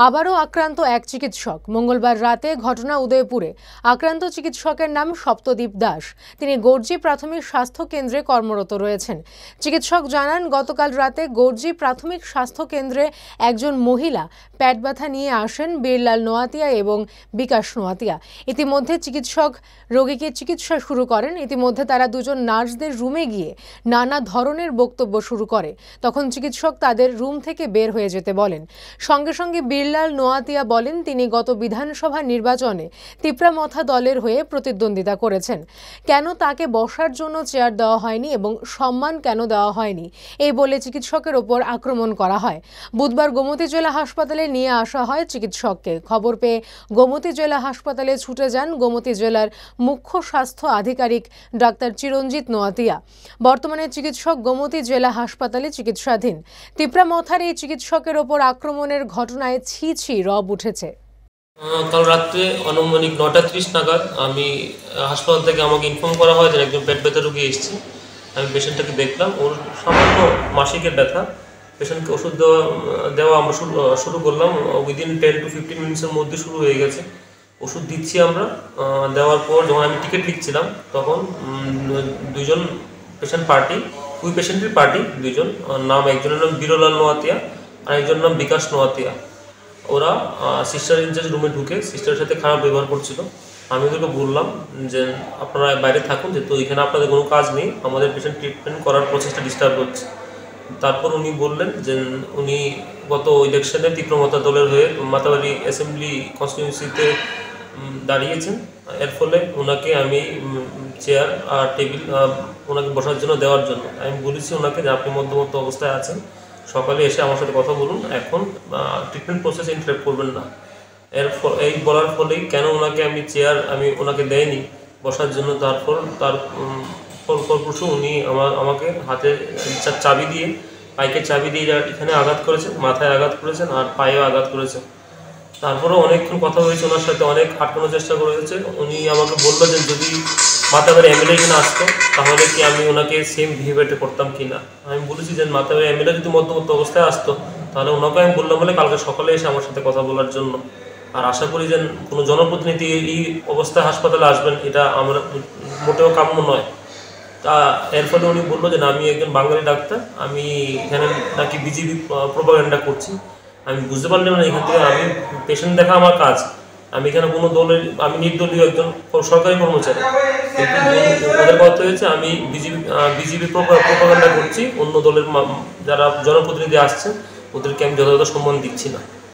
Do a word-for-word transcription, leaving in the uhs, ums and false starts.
আবারও আক্রান্ত এক চিকিৎসক। মঙ্গলবার রাতে ঘটনা উদয়পুরে। আক্রান্ত চিকিৎসকের নাম সপ্তদ্বীপ দাস। তিনি গর্জি প্রাথমিক স্বাস্থ্য কেন্দ্রে কর্মরত রয়েছেন। চিকিৎসক জানান, গতকাল রাতে গর্জি প্রাথমিক স্বাস্থ্য কেন্দ্রে একজন মহিলা পেট ব্যথা নিয়ে আসেন বীরলাল নোয়াতিয়া এবং বিকাশ নোয়াতিয়া। ইতিমধ্যে চিকিৎসক রোগীকে চিকিৎসা শুরু করেন। ইতিমধ্যে তারা দুজন নার্সদের রুমে গিয়ে নানা ধরনের বক্তব্য শুরু করে। তখন চিকিৎসক তাদের রুম থেকে বের হয়ে যেতে বলেন। সঙ্গে সঙ্গে বীরলাল নোয়াতিয়া বলেন, তিনি গত বিধানসভা নির্বাচনে তিপ্রামথা দলের হয়ে প্রতিদ্বন্দ্বিতা করেছেন। কেন তাকে বসার জন্য চেয়ার দেওয়া হয়নি এবং সম্মান কেন দেওয়া হয়নি, এই বলে চিকিৎসকের ওপর আক্রমণ করা হয়। বুধবার গোমতী জেলা হাসপাতালে নিয়ে আসা হয় চিকিৎসককে। খবর পেয়ে গোমতী জেলা হাসপাতালে ছুটে যান গোমতী জেলার মুখ্য স্বাস্থ্য আধিকারিক ডাক্তার চিরঞ্জিত নোয়াতিয়া। বর্তমানে চিকিৎসক গোমতী জেলা হাসপাতালে চিকিৎসাধীন। তিপ্রামথার এই চিকিৎসকের ওপর আক্রমণের ঘটনায় ছি ছি রব উঠেছে। কাল রাত্রে আনুমানিক নটা ত্রিশ নাগাদ আমি হাসপাতাল থেকে আমাকে ইনফর্ম করা হয় যে একজন পেট ব্যথা রোগী এসেছে। আমি পেশেন্টটাকে দেখলাম, ওর সামান্য মাসিকের ব্যথা। পেশেন্টকে ওষুধ দেওয়া দেওয়া আমরা শুরু শুরু করলাম। উইদিন টেন টু ফিফটিন মিনিটসের মধ্যে শুরু হয়ে গেছে। ওষুধ দিচ্ছি আমরা। দেওয়ার পর যখন আমি টিকিট লিখছিলাম তখন দুজন পেশেন্ট পার্টি ওই পেশেন্টের পার্টি দুজন নাম, একজনের নাম বীরলাল নোয়াতিয়া আর একজনের নাম বিকাশ নোয়াতিয়া। ওরা সিস্টার ইনচার্জ রুমে ঢুকে সিস্টারের সাথে খারাপ ব্যবহার করছিল। আমি ওদেরকে বললাম যে আপনারা বাইরে থাকুন, যেহেতু এখানে আপনাদের কোনো কাজ নেই, আমাদের পেশেন্ট ট্রিটমেন্ট করার প্রসেসটা ডিস্টার্ব হচ্ছে। তারপর উনি বললেন যে উনি গত ইলেকশনে তিপ্রামথা দলের হয়ে মাতাবাড়ি অ্যাসেম্বলি কনস্টিটিউয়েন্সিতে দাঁড়িয়েছেন। এর ফলে ওনাকে আমি চেয়ার আর টেবিল ওনাকে বসার জন্য দেওয়ার জন্য আমি বলেছি ওনাকে যে আপনি মধ্যমত্ত অবস্থায় আছেন, সকালে এসে আমার সাথে কথা বলুন, এখন ট্রিটমেন্ট প্রসেস ইন্টারাপ্ট করবেন না। এর এই বলার ফলেই কেন ওনাকে আমি চেয়ার আমি ওনাকে দেয়নি বসার জন্য। তারপর তার ফলপ্রসূ উনি আমার আমাকে হাতে চাবি দিয়ে পাইকে চাবি দিয়ে এখানে আঘাত করেছেন, মাথায় আঘাত করেছেন আর পায়েও আঘাত করেছেন। তারপরেও অনেকক্ষণ কথা হয়েছে, ওনার সাথে অনেক আটকানোর চেষ্টা করেছে। উনি আমাকে বললো যে যদি মাতাবাড়ি এমএলএ কিনা আসতো তাহলে কি আমি ওনাকে সেম বিহেভিয়ারটা করতাম কি না। আমি বলেছি যে মাতাবাড়ি এমএলএ যদি মধ্যমত্ত অবস্থায় আসতো তাহলে ওনাকে আমি বললাম বলে কালকে সকালে এসে আমার সাথে কথা বলার জন্য। আর আশা করি যে কোনো জনপ্রতিনিধি এই অবস্থায় হাসপাতালে আসবেন এটা আমরা মোটেও কাম্য নয়। তা এর ফলে উনি বললো যে না, আমি একজন বাঙালি ডাক্তার, আমি এখানে নাকি বিজেপি প্রোপাগান্ডা করছি। আমি বুঝতে পারলাম না, এখান থেকে আমি পেশেন্ট দেখা আমার কাজ, আমি এখানে কোনো দলের আমি নির্দলীয় একজন সরকারি কর্মচারী, কিন্তু ওদের কথা হয়েছে আমি বিজেপি বিজেপি প্রোপাগান্ডা করছি, অন্য দলের যারা জনপ্রতিনিধি আসছেন ওদেরকে আমি যথাযথ সম্মান দিচ্ছি না।